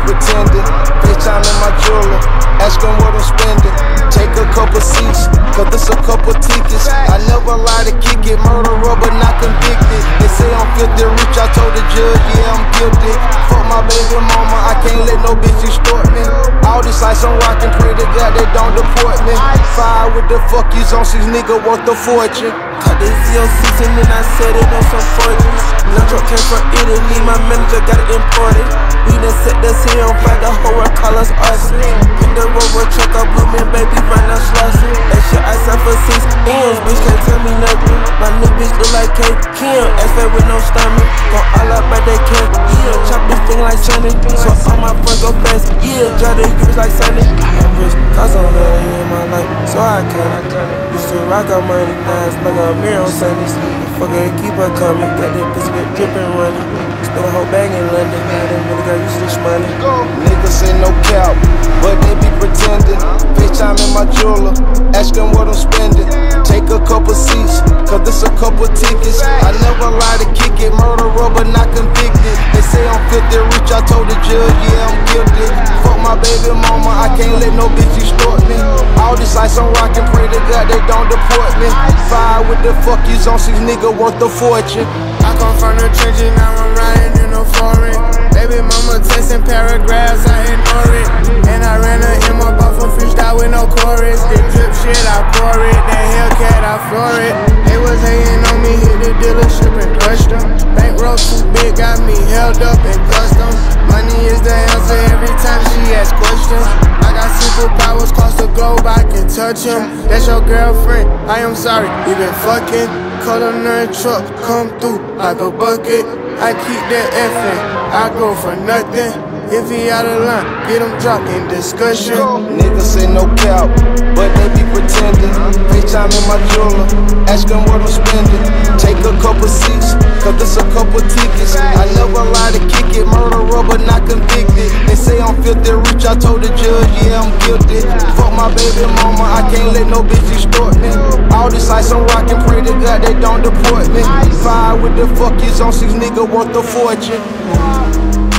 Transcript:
pretending. FaceTime in my jeweler, asking what I'm spending. Take a couple seats, cause this a couple tickets. I never lie to kick it, murderer but not convicted. They say I'm filthy rich, I told the judge, yeah, I'm guilty. Fuck my baby mama, I can't let no bitch extort me. All this ice I'm rockin', pray to God they don't deport me. Fire with the fuck you on, these niggas worth a fortune. Cut this Z06 and then I set it on some fortunes. No truck came from Italy, my manager got it imported. We done set the city on fire, the whole world call us arson. In the Rover truck, I blew me, baby, run out slushing. That shit I signed for 6 M's, bitch can't tell me nothing. My new bitch look like Kate Kim, ass fat with no stomach. Gon' all up by that cat, yeah. Chop this thing like Sunny, so all my friends go fast, yeah. Drive the years like Sunny. I'm rich, cause I'm living in my life, so I can't. Used to rock out money, now it's like a mirror on Sundays. Fuck it, keep her coming, got that pussy bit drippin' running. Spent a whole bag in London, now that really got used to this money. Niggas say no cap, but they be pretending. FaceTime in my jeweler, asking what I'm spending. Take a couple seats, cause this a couple tickets. I never lie to kick it, murderer but not convicted. They say I'm filthy rich, I told the judge, yeah, I'm guilty. Fuck my baby mama, I can't let no bitch extort me. All this ice I'm rockin', pray to God they don't deport me. Fire with the fuck you on, these niggas worth a fortune. I come from the trenches, now I'm riding in a foreign. Baby mama texting paragraphs, I ignore it. And I ran a M up off a freestyle with no chorus. The drip shit, I pour it. That Hellcat, I floor it. They was hating on me, hit the dealership and crushed them. Bankroll too big, got me held up and custom. Money is the answer every time she asks questions. I got superpowers, cross the globe, I can touch him. That's your girlfriend, I am sorry, we been fucking. Culinary truck come through like a bucket. I keep that effing, I go for nothing. If he out of line, get him dropped in discussion. Niggas say no cap, but they be pretending. FaceTime in my jeweler, asking what I'm spending. Take a couple seats, cause this a couple tickets. I never lie to kick it, murderer but not convicted. They say I'm filthy rich, I told the judge, yeah, I'm guilty. Fuck my baby mama, I can't let no bitch extort me. All this ice I'm rockin', pray to God they don't deport me. Fire with the fuck you on, these niggas worth a fortune.